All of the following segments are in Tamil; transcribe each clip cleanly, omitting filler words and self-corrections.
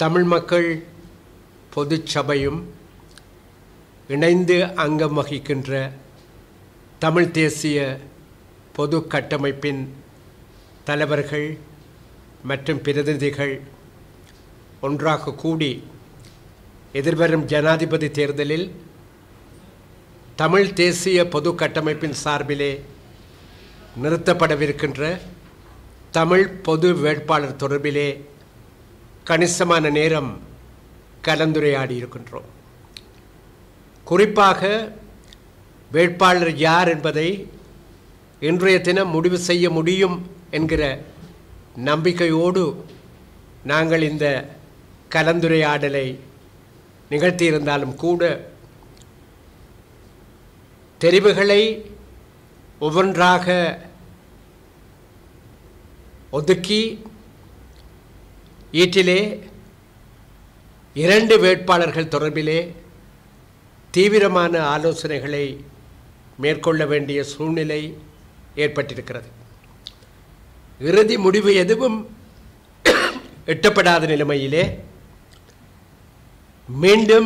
தமிழ் மக்கள் பொதுச்சபையும் இணைந்து அங்கம் வகிக்கின்ற தமிழ் தேசிய பொது கட்டமைப்பின் தலைவர்கள் மற்றும் பிரதிநிதிகள் ஒன்றாக கூடி எதிர்வரும் ஜனாதிபதி தேர்தலில் தமிழ் தேசிய பொது கட்டமைப்பின் சார்பிலே நிறுத்தப்படவிருக்கின்ற தமிழ் பொது வேட்பாளர் தொடர்பிலே கணிசமான நேரம் கலந்துரையாடி இருக்கின்றோம். குறிப்பாக வேட்பாளர் யார் என்பதை இன்றைய தினம் முடிவு செய்ய முடியும் என்கிற நம்பிக்கையோடு நாங்கள் இந்த கலந்துரையாடலை நிகழ்த்தியிருந்தாலும் கூட தெரிவுகளை ஒவ்வொன்றாக ஒதுக்கி ஈட்டிலே 2 வேட்பாளர்கள் தொடர்பிலே தீவிரமான ஆலோசனைகளை மேற்கொள்ள வேண்டிய சூழ்நிலை ஏற்பட்டிருக்கிறது. இறுதி முடிவு எதுவும் எட்டப்படாத நிலைமையிலே மீண்டும்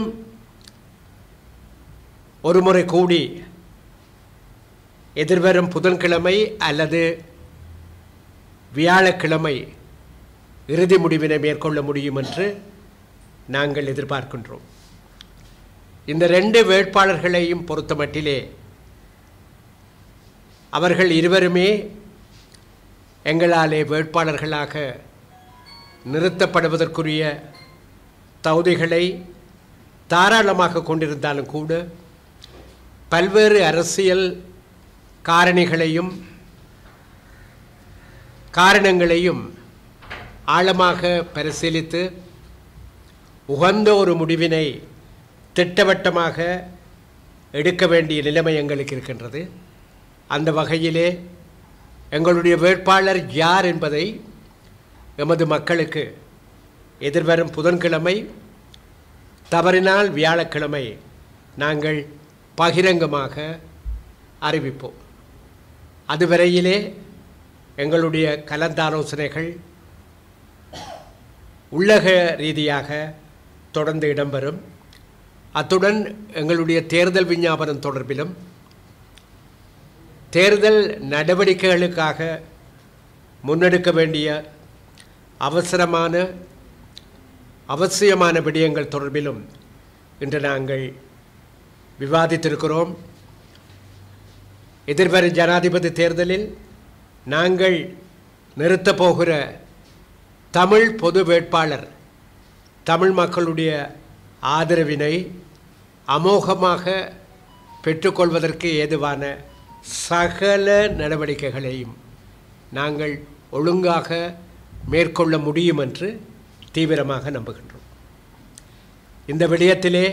ஒருமுறை கூடி எதிர்வரும் புதன்கிழமை அல்லது வியாழக்கிழமை இறுதி முடிவினை மேற்கொள்ள முடியும் என்று நாங்கள் எதிர்பார்க்கின்றோம். இந்த 2 வேட்பாளர்களையும் பொறுத்தமட்டிலே அவர்கள் இருவருமே எங்களாலே வேட்பாளர்களாக நிறுத்தப்படுவதற்குரிய தகுதிகளை தாராளமாக கொண்டிருந்தாலும் கூட பல்வேறு அரசியல் காரணங்களையும் ஆழமாக பரிசீலித்து உகந்த ஒரு முடிவினை திட்டவட்டமாக எடுக்க வேண்டிய நிலைமை எங்களுக்கு இருக்கின்றது. அந்த வகையிலே எங்களுடைய வேட்பாளர் யார் என்பதை எமது மக்களுக்கு எதிர்வரும் புதன்கிழமை தவறினால் வியாழக்கிழமை நாங்கள் பகிரங்கமாக அறிவிப்போம். அதுவரையிலே எங்களுடைய கலந்தாலோசனைகள் உள்ளக ரீதியாக தொடர்ந்து இடம்பெறும். அத்துடன் எங்களுடைய தேர்தல் விஞ்ஞாபனம் தொடர்பிலும் தேர்தல் நடவடிக்கைகளுக்காக முன்னெடுக்க வேண்டிய அவசியமான விடயங்கள் தொடர்பிலும் இன்று நாங்கள் விவாதித்திருக்கிறோம். எதிர்வரும் ஜனாதிபதி தேர்தலில் நாங்கள் நிறுத்தப் போகிற தமிழ் பொது வேட்பாளர் தமிழ் மக்களுடைய ஆதரவினை அமோகமாக பெற்றுக்கொள்வதற்கு ஏதுவான சகல நடவடிக்கைகளையும் நாங்கள் ஒழுங்காக மேற்கொள்ள முடியும் என்று தீவிரமாக நம்புகின்றோம். இந்த விடயத்திலே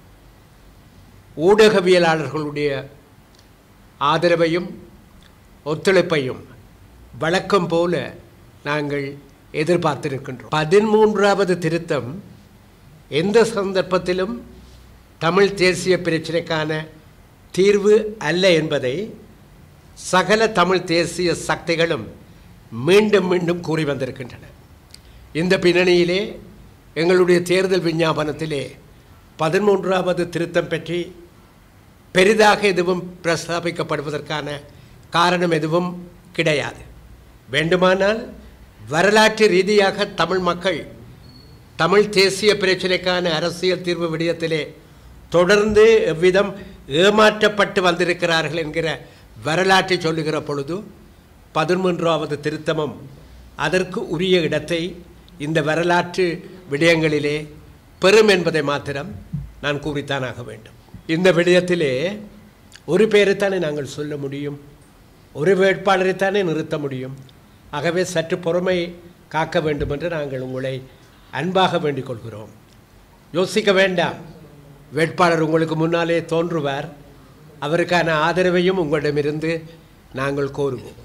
ஊடகவியலாளர்களுடைய ஆதரவையும் ஒத்துழைப்பையும் வழக்கம் போல நாங்கள் எதிர்பார்த்திருக்கின்றோம். 13வது திருத்தம் எந்த சந்தர்ப்பத்திலும் தமிழ் தேசிய பிரச்சினைக்கான தீர்வு அல்ல என்பதை சகல தமிழ் தேசிய சக்திகளும் மீண்டும் மீண்டும் கூறி வந்திருக்கின்றன. இந்த பின்னணியிலே எங்களுடைய தேர்தல் விஞ்ஞாபனத்திலே 13வது திருத்தம் பற்றி பெரிதாக எதுவும் பிரஸ்தாபிக்கப்படுவதற்கான காரணம் எதுவும் கிடையாது. வேண்டுமானால் வரலாற்று ரீதியாக தமிழ் மக்கள் தமிழ் தேசிய பிரச்சினைக்கான அரசியல் தீர்வு விடயத்திலே தொடர்ந்து எவ்விதம் ஏமாற்றப்பட்டு வந்திருக்கிறார்கள் என்கிற வரலாற்றை சொல்லுகிற பொழுது 13வது திருத்தமும் அதற்கு உரிய இடத்தை இந்த வரலாற்று விடயங்களிலே பெறும் என்பதை மாத்திரம் நான் கூறித்தானாக வேண்டும். இந்த விடயத்திலே ஒரு பேரைத்தானே நாங்கள் சொல்ல முடியும், ஒரு வேட்பாளரைத்தானே நிறுத்த முடியும். ஆகவே சற்று பொறுமை காக்க வேண்டும் என்று நாங்கள் உங்களை அன்பாக வேண்டிக் கொள்கிறோம். யோசிக்க வேண்டாம், வேட்பாளர் உங்களுக்கு முன்னாலே தோன்றுவார். அவருக்கான ஆதரவையும் உங்களிடமிருந்து நாங்கள் கோருவோம்.